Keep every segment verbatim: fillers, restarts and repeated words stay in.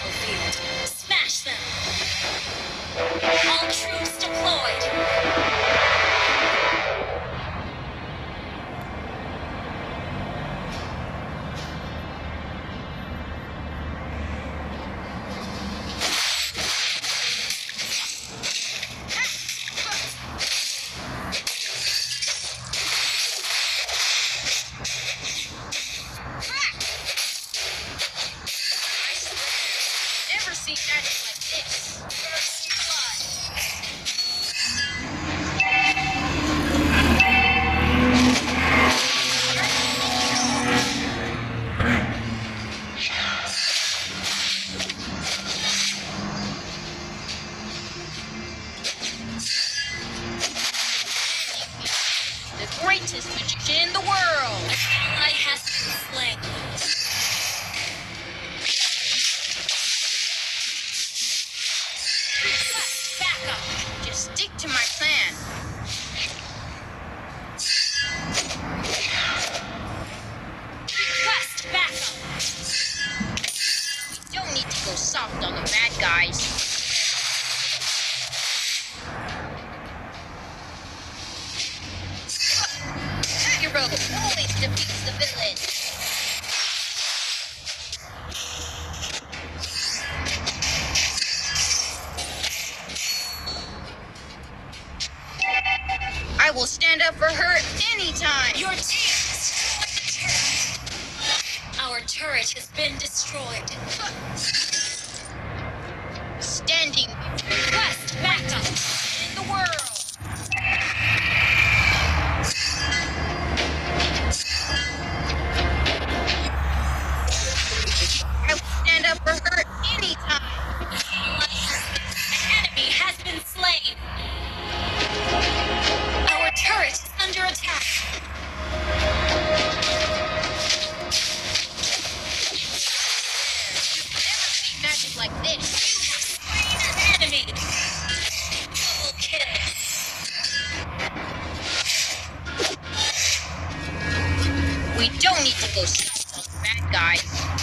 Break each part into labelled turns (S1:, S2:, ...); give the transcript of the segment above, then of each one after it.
S1: battlefield. Smash them! All troops deployed! Never seen magic like this. First the greatest magician in the world. I has been slain. Request backup. Just stick to my plan. Request backup. We don't need to go soft on the bad guys. Hero always defeats the villain. I will stand up for her anytime. Your team destroyed the turret. Our turret has been destroyed. Standing request backup in the world. I will stand up for her anytime. An enemy has been slain. Our turret is under attack. Never seen magic like this. You have slain an enemy. Double kill. We don't need to go soft on the bad guy.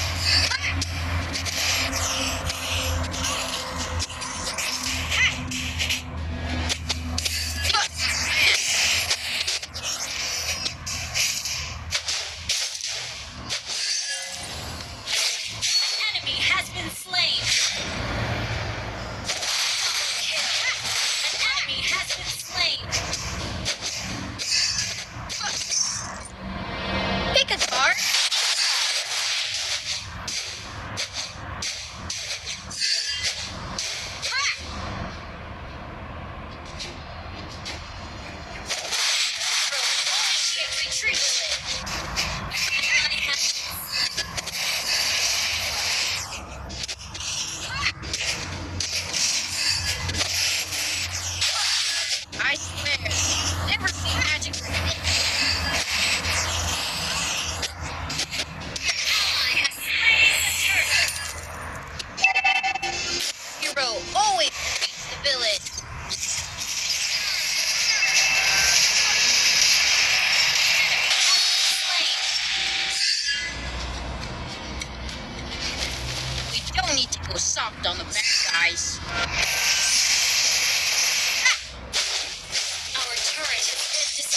S1: I swear, never seen magic like this. Ally has slain the turret. Hero always defeats the villain. We don't need to go soft on the bad guys. Our turret has been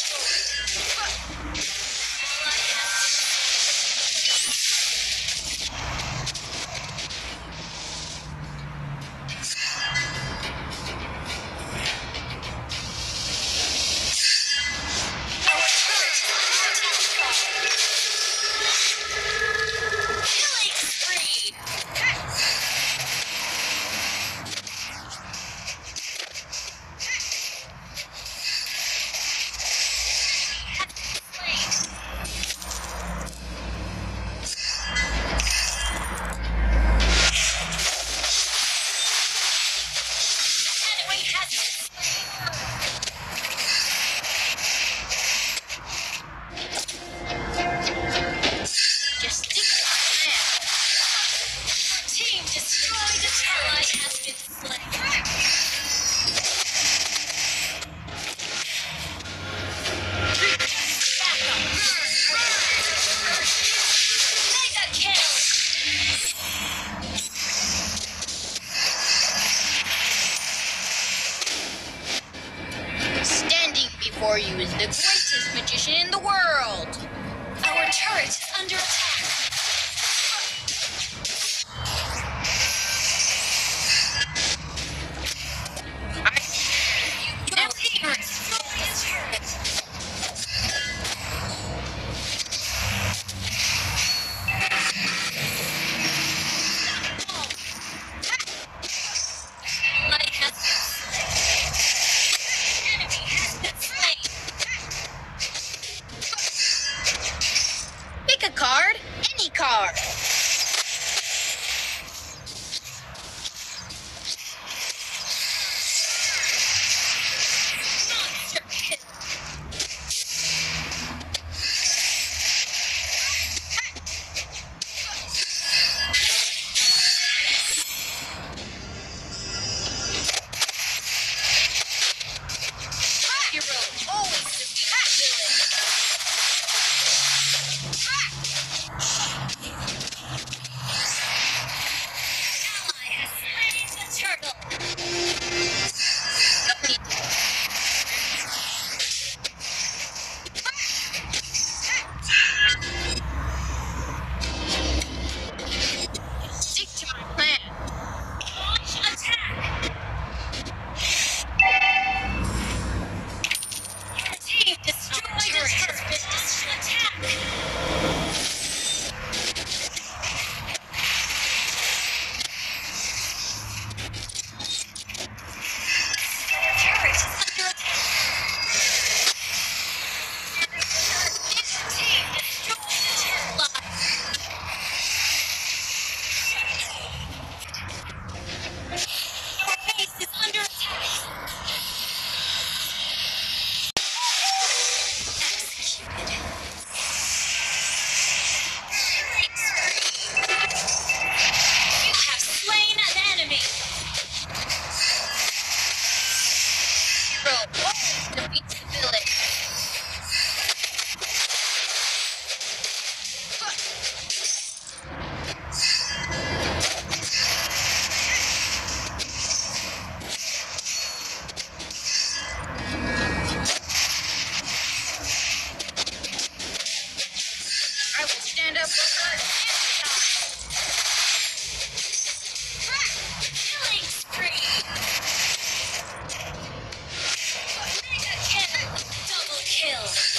S1: greatest magician in the world. Our turret is under attack. Your team destroyed the turret. Light has been slain. Enemy has been slain. Pick a card, any card. Monster kill. Hero always defeats villains. Ally has slain the turtle. Stick to my plan. Launch attack. Your team destroyed the turret. Has been destroyed. Attack. Turret is under attack. This team destroyed the turret. Our base is under attack. Executed. Killing spree. You have slain an enemy. Hero always defeats the villain. I will stand up for her anytime. Killing spree. Mega kill. Double kill.